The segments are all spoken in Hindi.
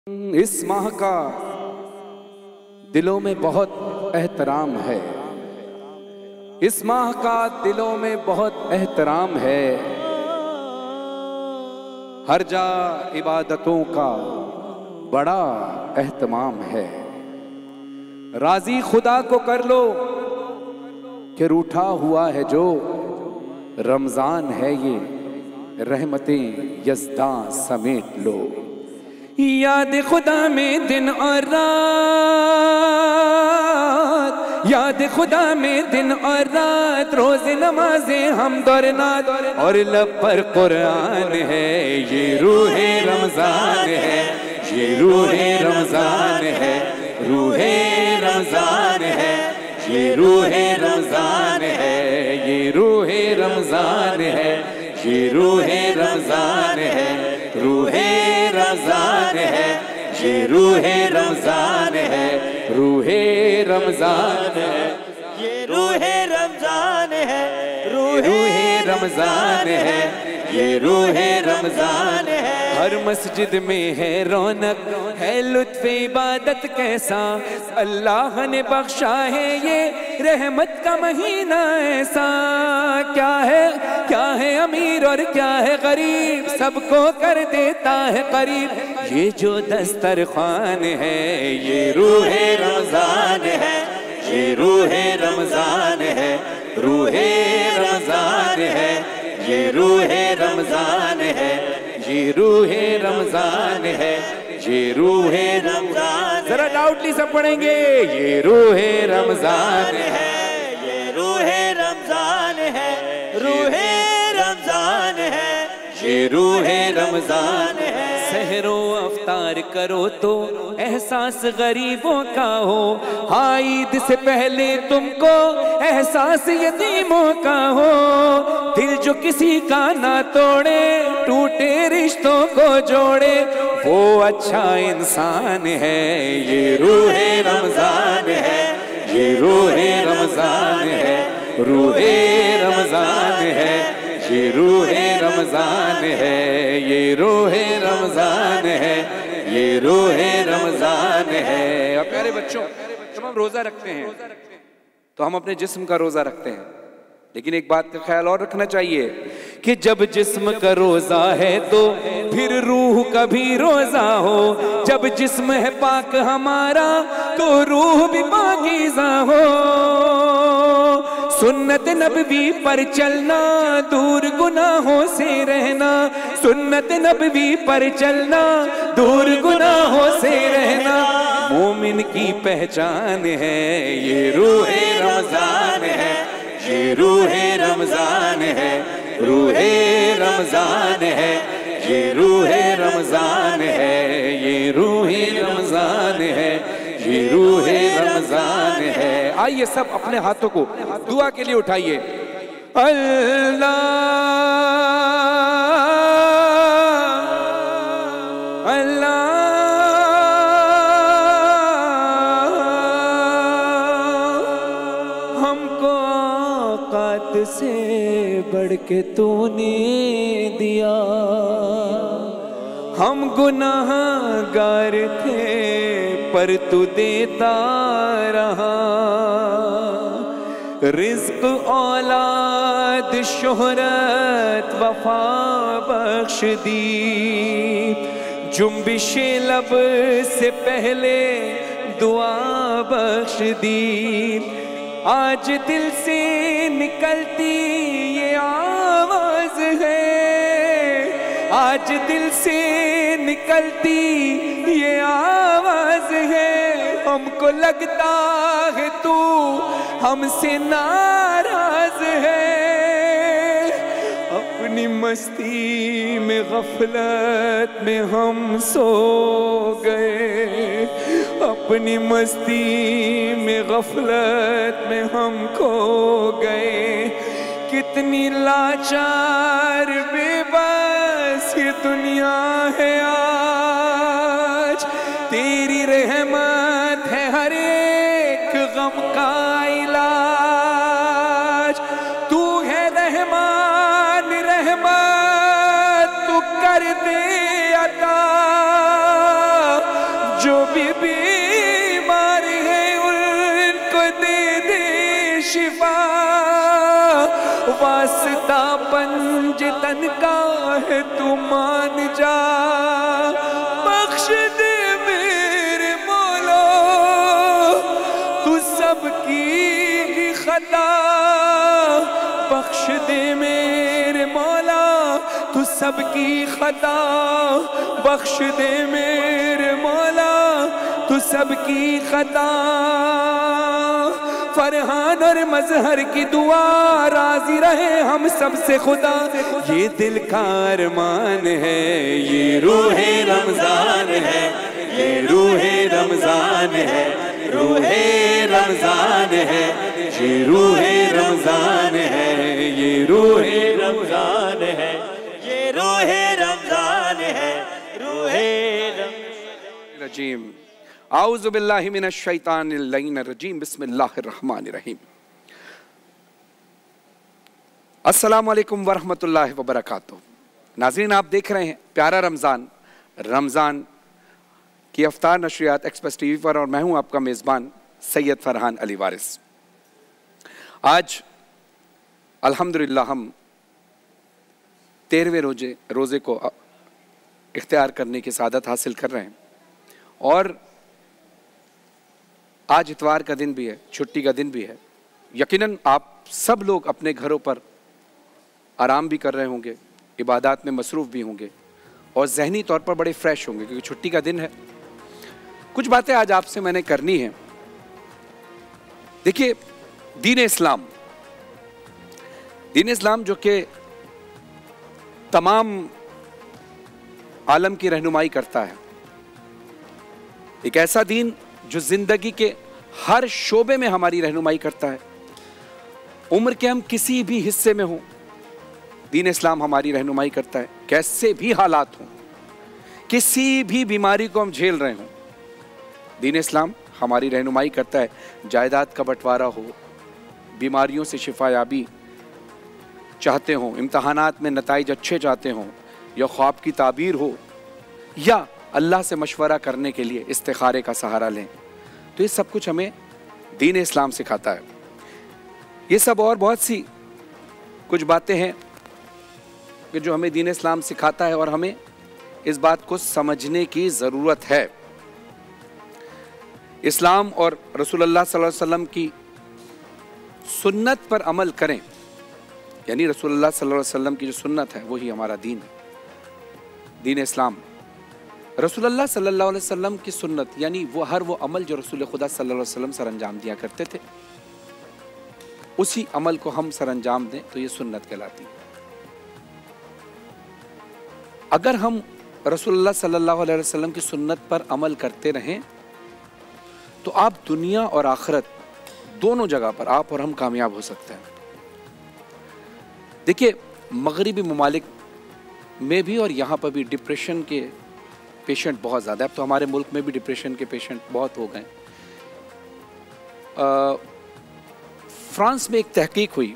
इस माह का दिलों में बहुत एहतराम है, इस माह का दिलों में बहुत एहतराम है। हर जा इबादतों का बड़ा एहतमाम है। राजी खुदा को कर लो कि रूठा हुआ है जो रमजान है, ये रहमतें यज़्दां समेट लो। याद खुदा में दिन और रात, याद खुदा में दिन और रात, रोज नमाजें हम दौरनाद और लब पर कुरान है। ये रूहे रमजान है, ये रूहे रमजान है, रूहे रमजान है, ये रूहे रमजान है, ये रूहे रमजान है, ये रूहे रमजान है, रूहे रमजान है, ये रूहे रमजान है, रूहे रमजान है, ये रूहे रमजान है, रूहे रमजान है, ये रूहे रमजान है। हर मस्जिद में है रौनक, है लुत्फ़ इबादत कैसा, अल्लाह ने बख्शा है ये रहमत का महीना ऐसा। क्या है अमीर और क्या है गरीब, सबको कर देता है करीब ये जो दस्तरखान है। ये रूहे रमजान है, ये रूहे रमजान है, रूहे रमजान है, ये रूहे रमजान है, ये रूहे रमजान है, ये रूहे रमजान। जरा लाउडली सब पढ़ेंगे। ये रूहे रमजान है, ये रूहे रमजान है, रूहे रमजान है, ये रूहे रमजान है। सहरो अफ्तार करो तो एहसास गरीबों का हो, हाँ ईद से पहले तुमको एहसास यतीमों का हो। दिल जो किसी का ना तोड़े, टूटे रिश्तों को जोड़े, वो अच्छा इंसान है। ये रूहे रमजान है, ये रूहे रमजान है, रूहे रमजान है, ये रूहे रमजान है, ये रूहे रमजान है, ये रूहे रमजान है। अब प्यारे बच्चों, जब हम रोजा रखते हैं तो हम अपने जिस्म का रोजा रखते हैं, लेकिन एक बात का ख्याल और रखना चाहिए कि जब जिस्म का रोजा है तो फिर रूह का भी रोजा हो। जब जिस्म है पाक हमारा तो रूह भी पाकीज़ा हो। सुन्नत नबवी पर चलना, दूर गुनाहों से रहना, सुन्नत नबवी पर चलना, दूर गुनाहों से रहना मोमिन की पहचान है। ये रूहे रमजान है, ये रूहे रमजान है, रूहे रमजान है, ये रूहे रमजान है, ये रूहे रमजान है, ये रूहे रमजान है। आइए सब अपने हाथों को दुआ के लिए उठाइए। अल्लाह अल्लाह हमको औकात से बढ़ के तूने दिया, हम गुनाहगार थे पर तू देता रहा। रिज़्क़ औलाद शोहरत वफा बख्श दी, जुम्बिशे लब से पहले दुआ बख्श दी। आज दिल से निकलती ये आवाज है, आज दिल से निकलती ये आवाज है। हमको लगता है तू हमसे नाराज है। अपनी मस्ती में गफलत में हम सो गए, अपनी मस्ती में गफलत में हम खो गए। कितनी लाचार बेबस ये दुनिया है आज, तेरी रहमत है हर एक गम का इलाज। तू है रहमान रहमत, तू कर दे अता, जो भी बीमार है उनको दे दे शिफा, वास्ता पंजतन का है तू मान जा, बख्श दे मेरे मौला तू सबकी खता, बख्श दे मेरे मौला तू सबकी खता, बख्श दे मेरे मौला तू सबकी खता। फरहान और मजहर की दुआ राजी रहे हम सब से खुदा, ये दिल का अरमान है, ये रूहे रमजान है, ये रूहे रमजान है, रूहे रमजान है, ये रूहे रमजान है, ये रूहे रमजान है, ये रूहे रमजान है, रूहे रजीम। आऊज़ु बिल्लाहि मिनश शैतानिर लईनिर रजीम, बिस्मिल्लाहिर रहमानिर रहीम। अस्सलामु अलैकुम वरहमतुल्लाहि वबरकातुहू। नाज़रीन, आप देख रहे हैं प्यारा रमज़ान, रमज़ान की अफ्तार नशरियात एक्सप्रेस टीवी पर, और मैं हूं आपका मेज़बान सैयद फरहान अली वारिस। आज अल्हम्दुलिल्लाह हम 13वें रोज़े को इख्तियार करने की सादत हासिल कर रहे हैं, और आज इतवार का दिन भी है, छुट्टी का दिन भी है। यकीनन आप सब लोग अपने घरों पर आराम भी कर रहे होंगे, इबादत में मसरूफ़ भी होंगे, और जहनी तौर पर बड़े फ्रेश होंगे क्योंकि छुट्टी का दिन है। कुछ बातें आज आपसे मैंने करनी है। देखिए, दीन इस्लाम जो कि तमाम आलम की रहनुमाई करता है, एक ऐसा दीन जो जिंदगी के हर शोबे में हमारी रहनुमाई करता है। उम्र के हम किसी भी हिस्से में हों, दीन इस्लाम हमारी रहनुमाई करता है। कैसे भी हालात हों, किसी भी बीमारी को हम झेल रहे हों, दीन इस्लाम हमारी रहनुमाई करता है। जायदाद का बंटवारा हो, बीमारियों से शिफायाबी चाहते हों, इम्तहानात में नताइज अच्छे चाहते हों, या ख्वाब की ताबीर हो, या अल्लाह से मशवरा करने के लिए इस्तिखारे का सहारा लें, तो ये सब कुछ हमें दीन इस्लाम सिखाता है। ये सब और बहुत सी कुछ बातें हैं कि जो हमें दीन इस्लाम सिखाता है, और हमें इस बात को समझने की ज़रूरत है। इस्लाम और रसूलुल्लाह सल्लल्लाहु अलैहि वसल्लम की सुन्नत पर अमल करें, यानी रसूलुल्लाह सल्लल्लाहु अलैहि वसल्लम की जो सुन्नत है वही हमारा दीन है, दीन इस्लाम। रसूलुल्लाह सल्लल्लाहु अलैहि वसल्लम की सुन्नत यानी वो अमल जो रसूल खुदा सल्लल्लाहु अलैहि वसल्लम सर अंजाम दिया करते थे, उसी अमल को हम सर अंजाम दें तो ये सुन्नत कहलाती है। अगर हम रसूलुल्लाह सल्लल्लाहु अलैहि वसल्लम की सुन्नत पर अमल करते रहें तो आप दुनिया और आखिरत दोनों जगह पर आप और हम कामयाब हो सकते हैं। देखिए, मगरिबी ममालिक में भी और यहाँ पर भी डिप्रेशन के पेशेंट बहुत ज़्यादा है। अब तो हमारे मुल्क में भी डिप्रेशन के पेशेंट बहुत हो गए। फ्रांस में एक तहकीक हुई,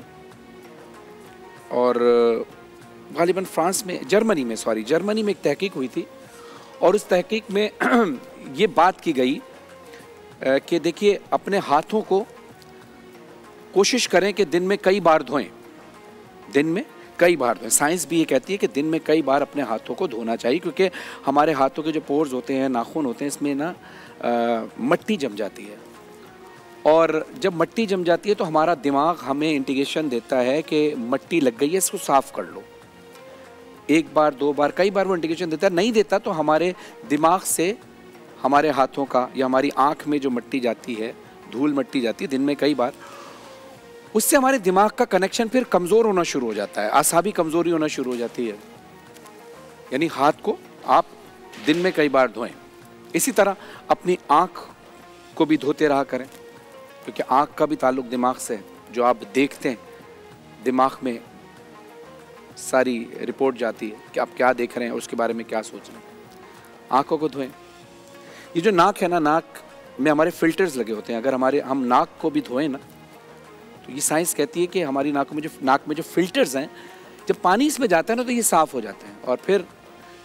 और गालिबन जर्मनी में एक तहकीक हुई थी, और उस तहकीक में ये बात की गई कि देखिए, अपने हाथों को कोशिश करें कि दिन में कई बार धोएं, दिन में कई बार धोएं। साइंस भी ये कहती है कि दिन में कई बार अपने हाथों को धोना चाहिए, क्योंकि हमारे हाथों के जो पोर्स होते हैं, नाखून होते हैं, इसमें ना मट्टी जम जाती है, और जब मट्टी जम जाती है तो हमारा दिमाग हमें इंडिकेशन देता है कि मट्टी लग गई है, इसको साफ़ कर लो। एक बार, दो बार, कई बार वो इंडिकेशन देता है। नहीं देता तो हमारे दिमाग से हमारे हाथों का या हमारी आँख में जो मट्टी जाती है, धूल मट्टी जाती है दिन में कई बार, उससे हमारे दिमाग का कनेक्शन फिर कमज़ोर होना शुरू हो जाता है, आसाबी कमज़ोरी होना शुरू हो जाती है। यानी हाथ को आप दिन में कई बार धोएं। इसी तरह अपनी आँख को भी धोते रहा करें, क्योंकि आँख का भी ताल्लुक़ दिमाग से है। जो आप देखते हैं, दिमाग में सारी रिपोर्ट जाती है कि आप क्या देख रहे हैं, उसके बारे में क्या सोच रहे हैं। आँखों को धोएं। ये जो नाक है ना, नाक में हमारे फिल्टर्स लगे होते हैं। अगर हम नाक को भी धोएं ना, तो ये साइंस कहती है कि हमारी नाक में जो फिल्टर्स हैं, जब पानी इसमें जाता है ना तो ये साफ़ हो जाते हैं, और फिर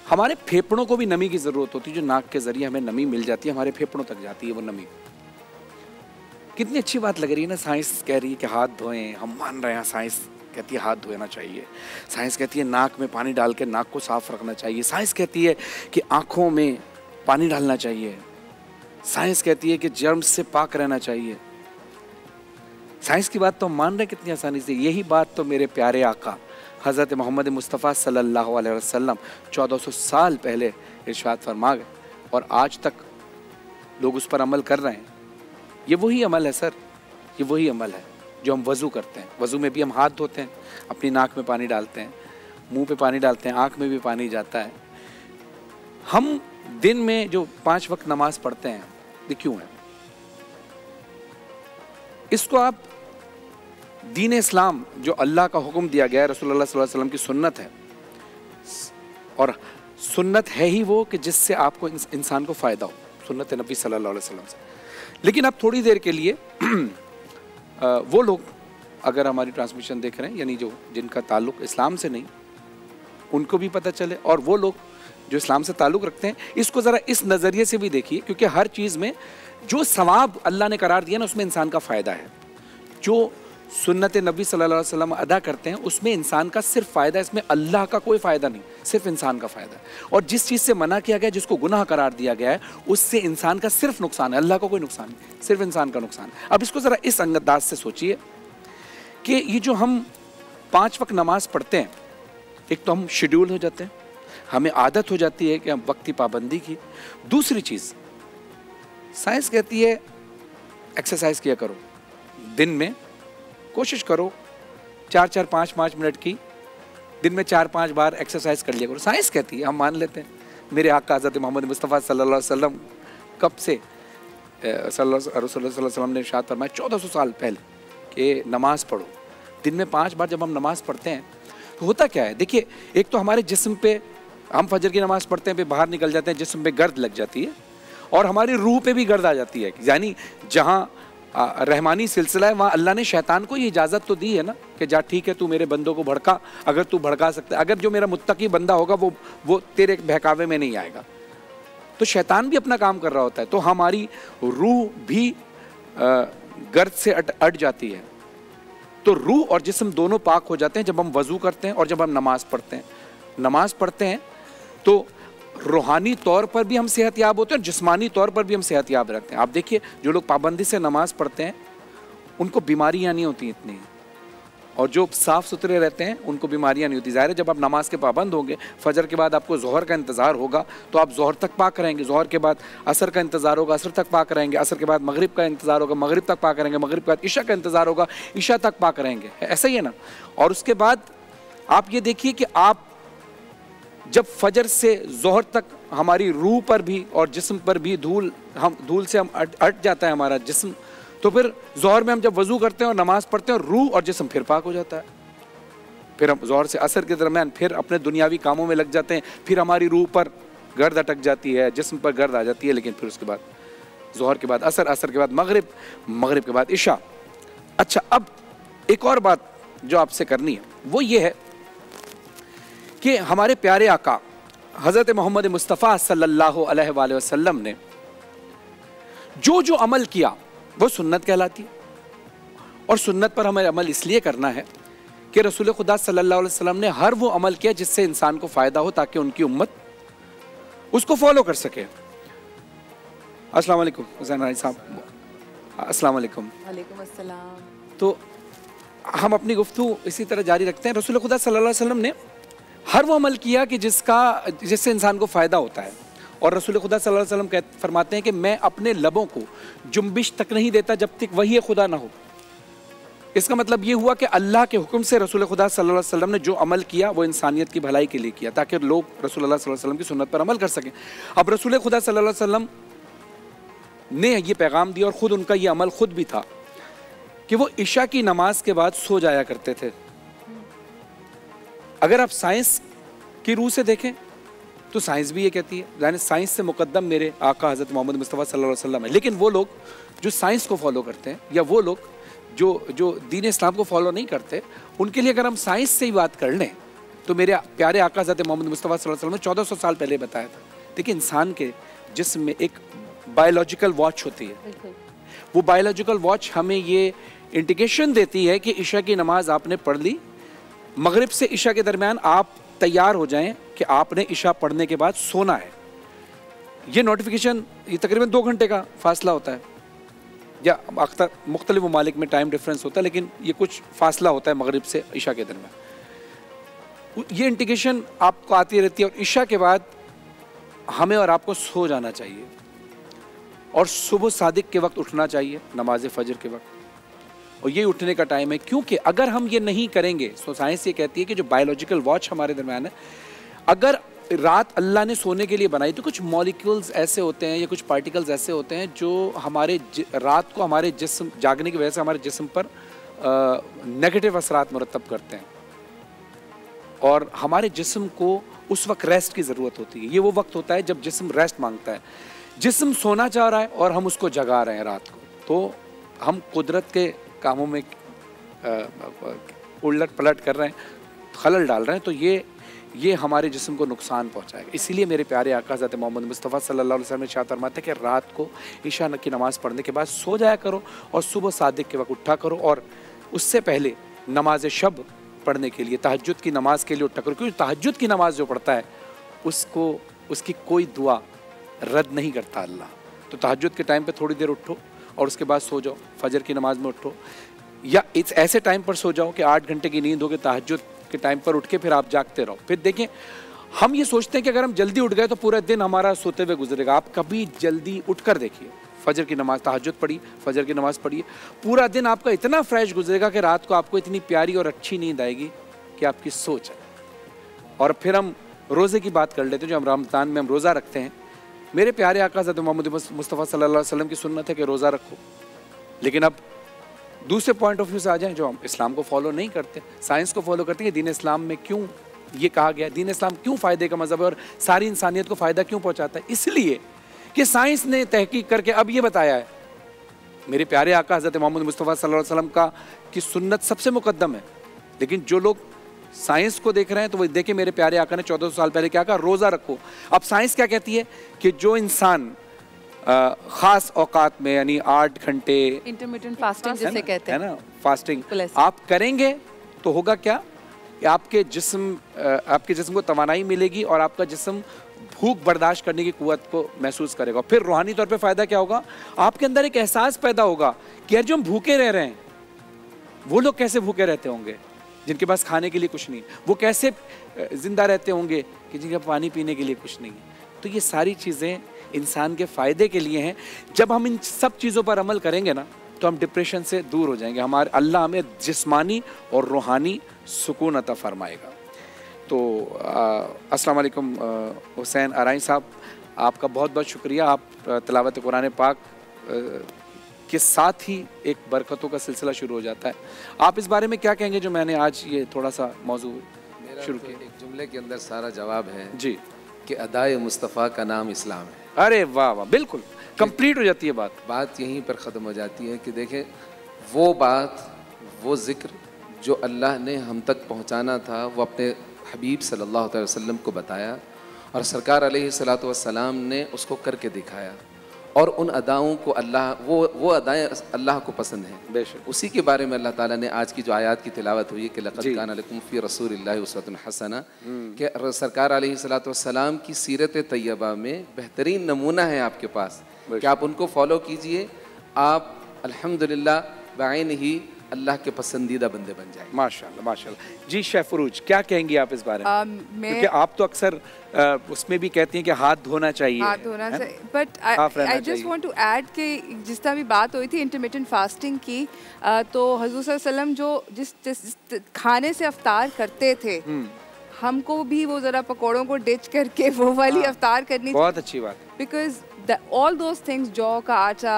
हमारे फेफड़ों को भी नमी की ज़रूरत होती है, जो नाक के ज़रिए हमें नमी मिल जाती है, हमारे फेफड़ों तक जाती है वो नमी। कितनी अच्छी बात लग रही है ना, साइंस कह रही है कि हाथ धोएं, हम मान रहे हैं, साइंस कहती है हाथ धोना चाहिए, साइंस कहती है नाक में पानी डाल के नाक को साफ रखना चाहिए, साइंस कहती है कि आँखों में पानी डालना चाहिए, साइंस कहती है कि जर्म से पाक रहना चाहिए। साइंस की बात तो हम मान रहे हैं कितनी आसानी से। यही बात तो मेरे प्यारे आका हज़रत मोहम्मद मुस्तफ़ा सल्लल्लाहु अलैहि वसल्लम 1400 साल पहले इरशाद फरमा गए, और आज तक लोग उस पर अमल कर रहे हैं। ये वही अमल है सर, ये वही अमल है जो हम वज़ू करते हैं। वज़ू में भी हम हाथ धोते हैं, अपनी नाक में पानी डालते हैं, मुंह पे पानी डालते हैं, आँख में भी पानी जाता है। हम दिन में जो 5 वक्त नमाज पढ़ते हैं, ये क्यों है? इसको आप दीन इस्लाम जो अल्लाह का हुक्म दिया गया है, रसूलुल्लाह सल्लल्लाहु अलैहि वसल्लम की सुन्नत है, और सुन्नत है ही वो कि जिससे आपको इंसान को फ़ायदा हो, सुन्नत नबी सल्लल्लाहु अलैहि वसल्लम से। लेकिन अब थोड़ी देर के लिए वो लोग अगर हमारी ट्रांसमिशन देख रहे हैं, यानी जो जिनका ताल्लुक़ इस्लाम से नहीं, उनको भी पता चले, और वो लोग जो इस्लाम से ताल्लुक़ रखते हैं, इसको ज़रा इस नज़रिए से भी देखिए, क्योंकि हर चीज़ में जो सवाब अल्लाह ने करार दिया ना, उसमें इंसान का फ़ायदा है। जो सुन्नत नबी सल्लल्लाहु अलैहि वसल्लम अदा करते हैं, उसमें इंसान का सिर्फ फ़ायदा, इसमें अल्लाह का कोई फ़ायदा नहीं, सिर्फ इंसान का फ़ायदा है। और जिस चीज़ से मना किया गया, जिसको गुनाह करार दिया गया है, उससे इंसान का सिर्फ नुकसान है, अल्लाह का कोई नुकसान नहीं, सिर्फ इंसान का नुकसान। अब इसको ज़रा इस अंदाज से सोचिए कि ये जो हम 5 वक्त नमाज पढ़ते हैं, एक तो हम शेड्यूल हो जाते हैं, हमें आदत हो जाती है कि हम वक्त की पाबंदी की। दूसरी चीज़, साइंस कहती है एक्सरसाइज किया करो, दिन में कोशिश करो 4-4, 5-5 मिनट की, दिन में 4-5 बार एक्सरसाइज कर लिया करो। साइंस कहती है, हम मान लेते हैं। मेरे आका हज़रत मोहम्मद मुस्तफ़ा सल्लल्लाहु अलैहि वसल्लम कब से रसूलुल्लाह सल्लल्लाहु अलैहि वसल्लम ने इरशाद फरमाया 1400 साल पहले कि नमाज़ पढ़ो, दिन में 5 बार। जब हम नमाज़ पढ़ते हैं तो होता क्या है, देखिए, एक तो हमारे जिस्म पे, हम फजर की नमाज़ पढ़ते हैं, फिर बाहर निकल जाते हैं, जिस्म पे गर्द लग जाती है, और हमारी रूह पे भी गर्द आ जाती है। यानी जहाँ रहमानी सिलसिला है, वहाँ अल्लाह ने शैतान को ये इजाज़त तो दी है ना कि जा ठीक है, तू मेरे बंदों को भड़का, अगर तू भड़का सकता है, अगर जो मेरा मुत्तकी बंदा होगा वो तेरे बहकावे में नहीं आएगा। तो शैतान भी अपना काम कर रहा होता है, तो हमारी रूह भी गर्द से अट जाती है। तो रूह और जिस्म दोनों पाक हो जाते हैं जब हम वज़ू करते हैं और जब हम नमाज़ पढ़ते हैं। नमाज़ पढ़ते हैं तो रूहानी तौर पर भी हम सेहतयाब होते हैं और जिस्मानी तौर पर भी हम सेहतयाब रहते हैं। आप देखिए, जो लोग पाबंदी से नमाज़ पढ़ते हैं उनको बीमारियां नहीं होती इतनी, और जो साफ़ सुथरे रहते हैं उनको बीमारियां नहीं होती। ज़ाहिर है, जब आप नमाज के पाबंद होंगे, फजर के बाद आपको ज़ोहर का इंतज़ार होगा तो आप ज़ोहर तक पाक रहेंगे, ज़ोहर के बाद असर का इंतज़ार होगा, असर तक पाक रहेंगे, असर के बाद मगरिब का इंतज़ार होगा, मगरिब तक पाक रहेंगे, मगरिब के बाद इशा का इंतज़ार होगा, इशा तक पाक रहेंगे। ऐसा ही है ना। और उसके बाद आप ये देखिए कि आप जब फजर से ज़ोहर तक हमारी रूह पर भी और जिस्म पर भी धूल से हम अट जाता है हमारा जिस्म, तो फिर ज़ोहर में हम जब वज़ू करते हैं और नमाज़ पढ़ते हैं, रूह और जिस्म फिर पाक हो जाता है। फिर हम ज़ोहर से असर के दरमियान फिर अपने दुनियावी कामों में लग जाते हैं, फिर हमारी रूह पर गर्द अटक जाती है, जिस्म पर गर्द आ जाती है, लेकिन फिर उसके बाद ज़ोहर के बाद असर, असर के बाद मगरिब, मगरिब के बाद इशा। अच्छा, अब एक और बात जो आपसे करनी है वो ये है कि हमारे प्यारे आका हज़रत मोहम्मद मुस्तफ़ा सल्लल्लाहु अलैहि वसल्लम ने जो जो अमल किया वो सुन्नत कहलाती है। और सुन्नत पर हमें अमल इसलिए करना है कि रसूल खुदा सल्लल्लाहु अलैहि वसल्लम ने हर वो अमल किया जिससे इंसान को फ़ायदा हो, ताकि उनकी उम्मत उसको फॉलो कर सके। अस्सलाम वालेकुम हुसैन राय साहब। अस्सलाम वालेकुम। वालेकुम अस्सलाम। तो हम अपनी गुफ्तगू इसी तरह जारी रखते हैं। रसूल खुदा सल्लल्लाहु अलैहि वसल्लम ने हर वो अमल किया कि जिससे इंसान को फ़ायदा होता है। और रसूल खुदा सल्लल्लाहु अलैहि वसल्लम फरमाते हैं कि मैं अपने लबों को जुम्बिश तक नहीं देता जब तक वही खुदा ना हो। इसका मतलब ये हुआ कि अल्लाह के हुक्म से रसूल खुदा सल्लल्लाहु अलैहि वसल्लम ने जो अमल किया वो इंसानियत की भलाई के लिए किया, ताकि लोग रसूलुल्लाह सल्लल्लाहु अलैहि वसल्लम की सुन्नत पर अमल कर सकें। अब रसूल खुदा सल्लल्लाहु अलैहि वसल्लम ने ये पैगाम दिया, और ख़ुद उनका ये अमल ख़ुद भी था कि वो इशा की नमाज के बाद सो जाया करते थे। अगर आप साइंस की रूह से देखें तो साइंस भी ये कहती है, यानी साइंस से मुकद्दम मेरे आका हज़रत मोहम्मद मुस्तफ़ा सल्लल्लाहु अलैहि वसल्लम है। लेकिन वो लोग जो साइंस को फॉलो करते हैं, या वो लोग जो दीन इस्लाम को फॉलो नहीं करते, उनके लिए अगर हम साइंस से ही बात कर लें तो मेरे प्यारे आका हज़रत मोहम्मद मुस्तफ़ा सल्लल्लाहु अलैहि वसल्लम ने 1400 साल पहले बताया था। देखिए इंसान के जिस्म में एक बायोलॉजिकल वॉच होती है, वो बायोलॉजिकल वॉच हमें ये इंडिकेशन देती है कि इशा की नमाज आपने पढ़ ली, मगरिब से इशा के दरमियान आप तैयार हो जाएं कि आपने इशा पढ़ने के बाद सोना है। ये नोटिफिकेशन, ये तकरीबन 2 घंटे का फासला होता है, या अक्सर मुख्तलिफ ममालिक में टाइम डिफरेंस होता है, लेकिन ये कुछ फासला होता है मगरिब से इशा के दरमियान। ये इंडिकेशन आपको आती रहती है, और इशा के बाद हमें और आपको सो जाना चाहिए और सुबह सादिक के वक्त उठना चाहिए, नमाज फजर के वक्त, और ये उठने का टाइम है। क्योंकि अगर हम ये नहीं करेंगे, तो साइंस ये कहती है कि जो बायोलॉजिकल वॉच हमारे दरमियान है, अगर रात अल्लाह ने सोने के लिए बनाई तो कुछ मॉलिक्यूल्स ऐसे होते हैं या कुछ पार्टिकल्स ऐसे होते हैं जो हमारे रात को हमारे जिस्म जागने की वजह से हमारे जिस्म पर नेगेटिव असरात मुरतब करते हैं, और हमारे जिस्म को उस वक्त रेस्ट की ज़रूरत होती है। ये वो वक्त होता है जब जिस्म रेस्ट मांगता है, जिस्म सोना चाह रहा है और हम उसको जगा रहे हैं रात को, तो हम कुदरत के कामों में उलट पलट कर रहे हैं, खलल डाल रहे हैं, तो ये हमारे जिस्म को नुकसान पहुंचाएगा। इसीलिए मेरे प्यारे आका हज़रत मोहम्मद मुस्तफ़ा सल्लल्लाहु अलैहि वसल्लम ने इरशाद फरमाया कि रात को इशा की नमाज़ पढ़ने के बाद सो जाया करो और सुबह सादिक के वक्त उठा करो, और उससे पहले नमाज शब पढ़ने के लिए, तहज्जुद की नमाज के लिए उठा करो, क्योंकि तहज्जुद की नमाज जो पढ़ता है उसको उसकी कोई दुआ रद्द नहीं करता अल्लाह। तो तहज्जुद के टाइम पे थोड़ी देर उठो और उसके बाद सो जाओ, फजर की नमाज में उठो, या इस ऐसे टाइम पर सो जाओ कि 8 घंटे की नींद हो के तहज्जुद के टाइम पर उठ के फिर आप जागते रहो। फिर देखें, हम ये सोचते हैं कि अगर हम जल्दी उठ गए तो पूरा दिन हमारा सोते हुए गुजरेगा। आप कभी जल्दी उठ कर देखिए, फजर की नमाज, तहज्जुद पढ़ी, फजर की नमाज पढ़िए, पूरा दिन आपका इतना फ्रेश गुजरेगा कि रात को आपको इतनी प्यारी और अच्छी नींद आएगी कि आपकी सोच है। और फिर हम रोज़े की बात कर लेते हैं, जो हम रमज़ान में हम रोज़ा रखते हैं। मेरे प्यारे आका हज़रत मोहम्मद मुस्तफ़ा सल्लल्लाहु अलैहि वसल्लम की सुन्नत है कि रोज़ा रखो, लेकिन अब दूसरे पॉइंट ऑफ व्यू से आ जाएं, जो हम इस्लाम को फॉलो नहीं करते, साइंस को फॉलो करते हैं, दीन इस्लाम में क्यों ये कहा गया है, दीन इस्लाम क्यों फ़ायदे का मज़हब है और सारी इंसानियत को फ़ायदा क्यों पहुँचाता है? इसलिए कि साइंस ने तहकीक करके अब ये बताया है, मेरे प्यारे आका हज़रत मोहम्मद मुस्तफ़ा सल्लल्लाहु अलैहि वसल्लम का की सुन्नत सबसे मुकद्दम है। लेकिन जो लोग साइंस को देख रहे हैं तो वो देखें, मेरे प्यारे आका ने 1400 साल पहले क्या कहा, रोज़ा रखो। अब साइंस क्या कहती है कि जो इंसान ख़ास औकात में, यानी 8 घंटे इंटरमिटेंट फास्टिंग जिसे कहते हैं, है ना, फास्टिंग आप करेंगे तो होगा क्या, कि आपके जिस्म को तवानाई मिलेगी और आपका जिस्म भूख बर्दाश्त करने की कुव्वत को महसूस करेगा। फिर रूहानी तौर पे फ़ायदा क्या होगा, आपके अंदर एक एहसास पैदा होगा कि यार जो हम भूखे रह रहे हैं, वो लोग कैसे भूखे रहते होंगे जिनके पास खाने के लिए कुछ नहीं, वो कैसे जिंदा रहते होंगे कि जिनके पानी पीने के लिए कुछ नहीं है। तो ये सारी चीज़ें इंसान के फ़ायदे के लिए हैं। जब हम इन सब चीज़ों पर अमल करेंगे ना, तो हम डिप्रेशन से दूर हो जाएंगे, हमारे अल्लाह हमें जिस्मानी और रूहानी सुकून अता फरमाएगा। तो अस्सलाम वालेकुम हुसैन आराई साहब, आपका बहुत बहुत शुक्रिया। आप तिलावत कुरान पाक के साथ ही एक बरकतों का सिलसिला शुरू हो जाता है। आप इस बारे में क्या कहेंगे, जो मैंने आज ये थोड़ा सा मौजू शुरू किया? एक जुमले के अंदर सारा जवाब है जी, कि अदाए मुस्तफ़ा का नाम इस्लाम है। अरे वाह वाह, बिल्कुल कंप्लीट हो जाती है बात यहीं पर ख़त्म हो जाती है कि देखें, वो बात, वो ज़िक्र जो अल्लाह ने हम तक पहुँचाना था, वो अपने हबीब सल्लल्लाहु अलैहि वसल्लम को बताया, और सरकार अलैहिस्सलातु वस्सलाम ने उसको करके दिखाया, और उन अदाओं को अल्लाह, वो अदाएँ अल्लाह को पसंद हैं। बेशक उसी के बारे में अल्लाह ताला ने आज की जो आयत की तिलावत हुई है कि लक़द काना लकुम फ़ी रसूलिल्लाहि उस्वतुन हसना, कि सरकार अलैहिस्सलातु वस्सलाम की सीरत तैयबा में बेहतरीन नमूना है आपके पास, कि आप उनको फॉलो कीजिए, आप अल्हम्दुलिल्लाह बाइन ही अल्लाह के पसंदीदा बंदे बन जाएंगे। माशाल्लाह माशाल्लाह। जी शेफुरूज, क्या कहेंगी आप इस बारे में? क्योंकि आप तो अक्सर उसमें भी कहती हैं कि हाथ धोना चाहिए, but I just want to add कि जिस तरह भी बात हुई थी इंटरमिटेंट फास्टिंग की, तो हुज़ूर सल्लल्लाहु अलैहि वसल्लम जो जिस खाने से अफ्तार करते थे, हमको भी वो ज़रा पकौड़ों को डिच करके वो वाली अफ्तार करनी, बहुत अच्छी बात, बिकॉज ऑल दोज थिंग्स, जौ का आटा,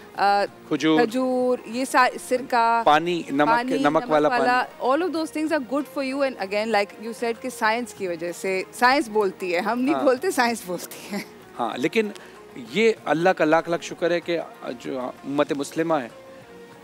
खजूर, ये सिरका, पानी, नमक वाला पानी, all of those things are good for you. And again like you said कि साइंस की वजह से, साइंस बोलती है, हम नहीं बोलते, साइंस बोलती है। हाँ, लेकिन ये अल्लाह का लाख लाख शुक्र है कि जो उम्मत मुस्लिमा है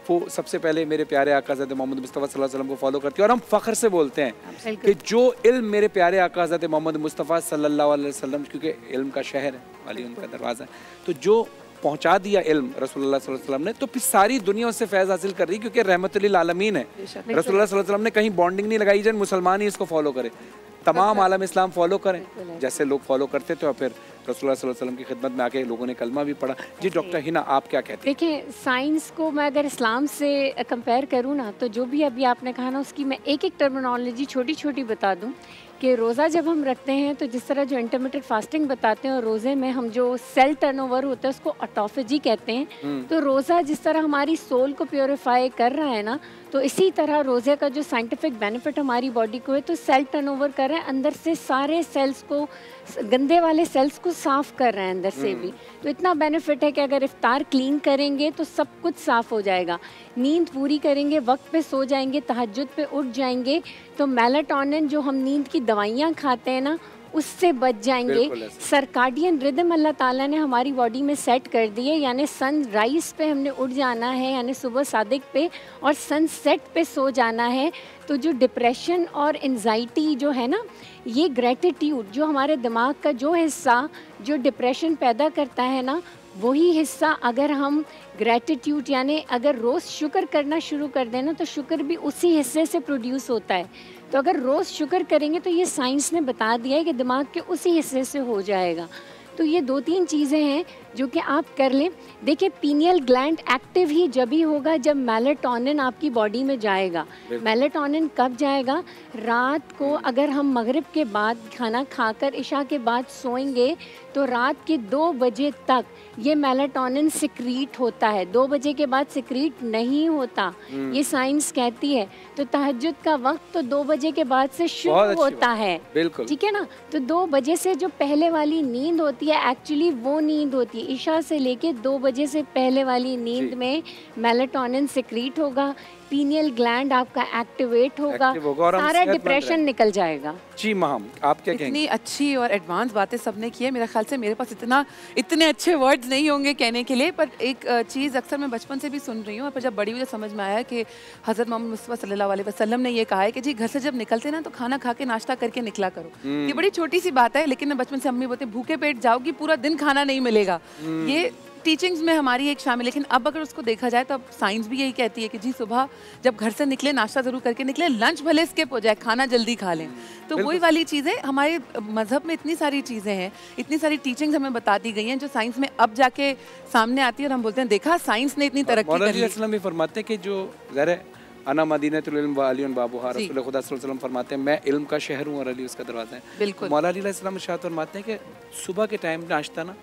सबसे पहले मेरे प्यारे आका हज़रत मोहम्मद मुस्तफ़ा सल्लल्लाहु अलैहि वसल्लम को फॉलो करती है। और हम फ़ख्र से बोलते हैं कि जो इल्म मेरे प्यारे आका हज़रत मोहम्मद मुस्तफ़ा सल्लल्लाहु अलैहि वसल्लम, क्योंकि इल्म का शहर है, वाली उनका दरवाज़ा है, तो जो पहुंचा दिया इल्म रसूलुल्लाह सल्लल्लाहु अलैहि वसल्लम ने, तो फिर सारी दुनिया उससे फैज़ हासिल कर रही है, क्योंकि रहमतुल आलमीन है। रसूलुल्लाह सल्लल्लाहु अलैहि वसल्लम ने कहीं बॉन्डिंग नहीं लगाई जन मुसलमान ही इसको फॉलो करे, तमाम आलम इस्लाम फॉलो करें जैसे लोग फॉलो करते थे। और फिर रसूलुल्लाह सल्लल्लाहु अलैहि वसल्लम की खिदमत में आके लोगों ने कलमा भी पढ़ा। जी डॉक्टर हिना, आप क्या कहते हैं? देखिए, साइंस को मैं अगर इस्लाम से कंपेयर करूँ ना, तो जो भी अभी आपने कहा ना, उसकी मैं एक एक टर्मिनोलॉजी छोटी छोटी बता दूँ कि रोज़ा जब हम रखते हैं तो जिस तरह जो इंटरमिटेंट फास्टिंग बताते हैं, और रोज़े में हम जो सेल टर्नओवर होता है उसको ऑटोफेजी कहते हैं। तो रोज़ा जिस तरह हमारी सोल को प्योरीफाई कर रहा है ना, तो इसी तरह रोज़े का जो साइंटिफिक बेनिफिट हमारी बॉडी को है, तो सेल टर्नओवर कर रहे हैं, अंदर से सारे सेल्स को, गंदे वाले सेल्स को साफ़ कर रहे हैं अंदर से भी। तो इतना बेनिफिट है कि अगर इफ्तार क्लीन करेंगे तो सब कुछ साफ़ हो जाएगा। नींद पूरी करेंगे, वक्त पे सो जाएंगे, तहज्जुद पे उठ जाएंगे, तो मेलाटोनिन जो हम नींद की दवाइयाँ खाते हैं ना, उससे बच जाएंगे। सर्काडियन रिदम अल्लाह ताला ने हमारी बॉडी में सेट कर दी है, यानी सन राइज पे हमने उठ जाना है, यानी सुबह सादिक पे, और सनसेट पे सो जाना है। तो जो डिप्रेशन और एंजाइटी जो है ना, ये ग्रेटिट्यूड जो हमारे दिमाग का जो हिस्सा जो डिप्रेशन पैदा करता है ना, वही हिस्सा अगर हम ग्रेटिट्यूड यानी अगर रोज़ शुक्र करना शुरू कर दें ना, तो शुक्र भी उसी हिस्से से प्रोड्यूस होता है। तो अगर रोज़ शुक्र करेंगे तो ये साइंस ने बता दिया है कि दिमाग के उसी हिस्से से हो जाएगा। तो ये 2-3 चीज़ें हैं जो कि आप कर लें। देखिए, पीनियल ग्लैंड एक्टिव ही जब ही होगा जब मेलाटोनिन आपकी बॉडी में जाएगा। मेलाटोनिन कब जाएगा? रात को अगर हम मगरिब के बाद खाना खाकर इशा के बाद सोएंगे तो रात के 2 बजे तक ये मेलाटोनिन सिक्रीट होता है। 2 बजे के बाद सिक्रीट नहीं होता, ये साइंस कहती है। तो तहज्जुद का वक्त तो 2 बजे के बाद से शुरू होता है, ठीक है ना। तो 2 बजे से जो पहले वाली नींद होती है, एक्चुअली वो नींद होती है इशा से लेके 2 बजे से पहले वाली नींद में मेलाटोनिन सिक्रीट होगा, पीनियल ग्लैंड आपका एक्टिवेट होगा, सारा डिप्रेशन निकल जाएगा। जी महम, आप क्या कहेंगे? इतनी अच्छी और एडवांस बातें सबने की है। मेरा ख्याल से मेरे पास इतने अच्छे वर्ड्स नहीं होंगे कहने के लिए, पर एक चीज़ अक्सर मैं बचपन से भी सुन रही हूँ, और पर जब बड़ी हुई तो समझ में आया कि हज़रत मोहम्मद मुस्तफ़ा सल्लल्लाहु अलैहि वसल्लम ने ये कहा है कि जी घर से जब निकलते ना तो खाना खा के नाश्ता करके निकला करो। ये बड़ी छोटी सी बात है, लेकिन बचपन से अम्मी बोलते भूखे पेट जाओगी पूरा दिन खाना नहीं मिलेगा। ये टीचिंग्स में हमारी एक शामिल। लेकिन अब अगर उसको देखा जाए तो अब साइंस भी यही कहती है कि जी सुबह जब घर से निकले नाश्ता ज़रूर करके निकले, लंच भले स्किप हो जाए, खाना जल्दी खा लें। तो वही वाली चीज़ें हमारे मज़हब में इतनी सारी चीज़ें हैं, इतनी सारी टीचिंग्स हमें बता दी गई हैं जो साइंस में अब जाके सामने आती है और हम बोलते हैं देखा साइंस ने इतनी तरक्की कर ली। मौलाना भी फरमाते हैं कि जो ज़रा अना मदीनतुल इल्म व अली बाबूहा, रसूल खुदा सल्लल्लाहु अलैहि वसल्लम फरमाते हैं मैं इल्म का शहर हूँ और अली उसका दरवाज़ा है। बिल्कुल। मौलाना अलैहि सलाम इरशाद फरमाते हैं कि सुबह के टाइम नाश्ता ना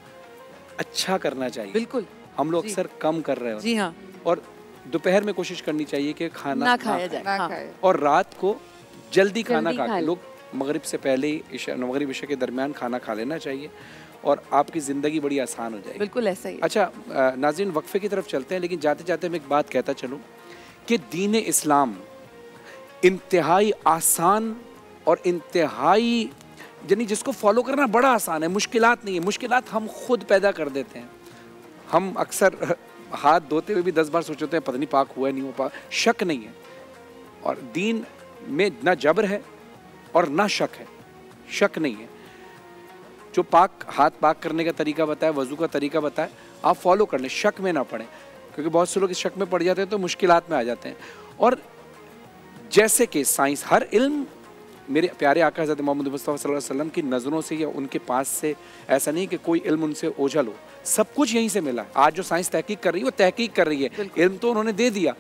अच्छा करना चाहिए। बिल्कुल। हम लोग अक्सर कम कर रहे हैं। जी हाँ। और दोपहर में कोशिश करनी चाहिए कि खाना ना खाया जाए, और रात को जल्दी खाना खा के लोग मगरिब से पहले ही मगरिब इशा के दरमियान खाना खा लेना चाहिए, और आपकी ज़िंदगी बड़ी आसान हो जाएगी। बिल्कुल ऐसा ही। अच्छा नाज़रीन, वक्फे की तरफ चलते हैं, लेकिन जाते जाते मैं एक बात कहता चलूँ कि दीन इस्लाम इंतहाई आसान और इंतहाई, यानी जिसको फॉलो करना बड़ा आसान है, मुश्किलात नहीं है। मुश्किलात हम खुद पैदा कर देते हैं। हम अक्सर हाथ धोते हुए भी 10 बार सोचते हैं पता नहीं पाक हुआ है नहीं हुआ, शक नहीं है। और दीन में ना जबर है और ना शक है, शक नहीं है। जो हाथ पाक करने का तरीका बताया, वज़ू का तरीका बताया, आप फॉलो कर लें, शक में ना पड़ें, क्योंकि बहुत से लोग इस शक में पड़ जाते हैं तो मुश्किलात में आ जाते हैं। और जैसे कि साइंस, हर इल्म मेरे प्यारे आका हज़रत मोहम्मद मुस्तफ़ा सल्लल्लाहु अलैहि वसल्लम की नज़रों से या उनके पास से, ऐसा नहीं कि कोई इल्म उनसे ओझल हो, सब कुछ यहीं से मिला। आज जो साइंस तहकीक कर रही है वो तहकीक कर रही है, इल्म तो उन्होंने दे दिया।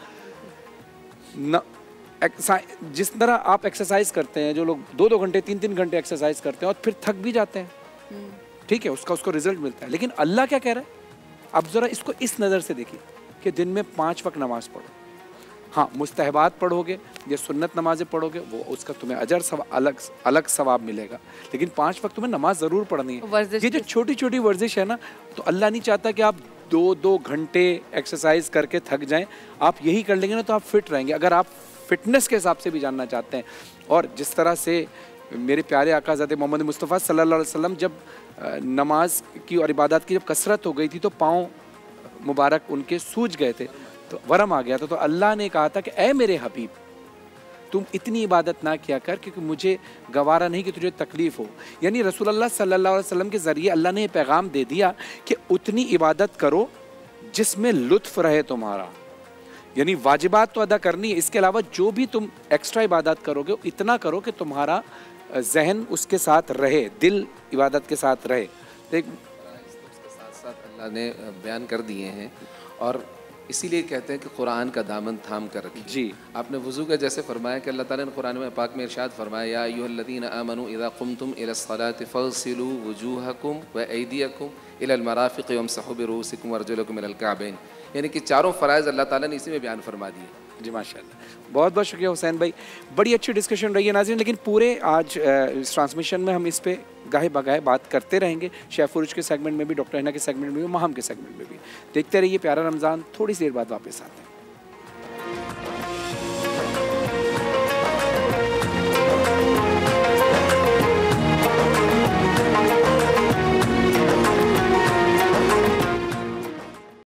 जिस तरह आप एक्सरसाइज करते हैं, जो लोग 2-2 घंटे 3-3 घंटे एक्सरसाइज करते हैं और फिर थक भी जाते हैं, ठीक है, उसको रिजल्ट मिलता है। लेकिन अल्लाह क्या कह रहा है? अब ज़रा इसको इस नज़र से देखिए कि दिन में 5 वक्त नमाज पढ़ो। हाँ, मुस्तहबात पढ़ोगे या सुन्नत नमाज़ें पढ़ोगे, वो उसका तुम्हें अजर अलग सवाब मिलेगा, लेकिन 5 वक्त तुम्हें नमाज ज़रूर पढ़नी है। ये जो छोटी छोटी वर्जिश है ना, तो अल्लाह नहीं चाहता कि आप 2-2 घंटे एक्सरसाइज करके थक जाएं। आप यही कर लेंगे ना तो आप फिट रहेंगे, अगर आप फिटनेस के हिसाब से भी जानना चाहते हैं। और जिस तरह से मेरे प्यारे आका हज़रत मोहम्मद मुस्तफ़ा सल्लल्लाहु अलैहि वसल्लम जब नमाज की और इबादत की जब कसरत हो गई थी तो पाँव मुबारक उनके सूज गए थे, तो वरम आ गया था। तो अल्लाह ने कहा था कि ऐ मेरे हबीब, तुम इतनी इबादत ना किया कर क्योंकि मुझे गवारा नहीं कि तुझे तकलीफ हो। यानी रसूलुल्लाह सल्लल्लाहु अलैहि वसल्लम के ज़रिए अल्लाह ने पैगाम दे दिया कि उतनी इबादत करो जिसमें लुत्फ रहे तुम्हारा। यानी वाजिबात तो अदा करनी है, इसके अलावा जो भी तुम एक्स्ट्रा इबादत करोगे इतना करो कि तुम्हारा जहन उसके साथ रहे, दिल इबादत के साथ रहे। तो उसके साथ साथ अल्लाह ने बयान कर दिए हैं और इसीलिए कहते हैं कि कुरान का दामन थाम कर रखिए। जी, आपने वुज़ू का जैसे फरमाया कि अल्लाह ताला ने कुरान में पाक में इरशाद फरमाया, या अय्युहल्लज़ीना आमनू इज़ा क़ुमतुम इलस्सलाति फ़ग़सिलू वुजूहकुम व अयदियकुम इलल मराफ़िक़ वमसहू बिरुऊसिकुम वअरजुलकुम इलल कअबैन। यानी कि चारों फ़राइज़ अल्लाह ताला ने इसी में बयान फरमा दिए। जी माशाल्लाह, बहुत बहुत शुक्रिया हुसैन भाई, बड़ी अच्छी डिस्कशन रही है नाज़रीन। लेकिन पूरे आज इस ट्रांसमिशन में हम इस पे गाहे बगाहे बात करते रहेंगे, शेफ उर्ज के सेगमेंट में भी, डॉक्टर हिना के सेगमेंट में भी, महम के सेगमेंट में भी। देखते रहिए प्यारा रमज़ान। थोड़ी सी देर बाद वापस आते हैं।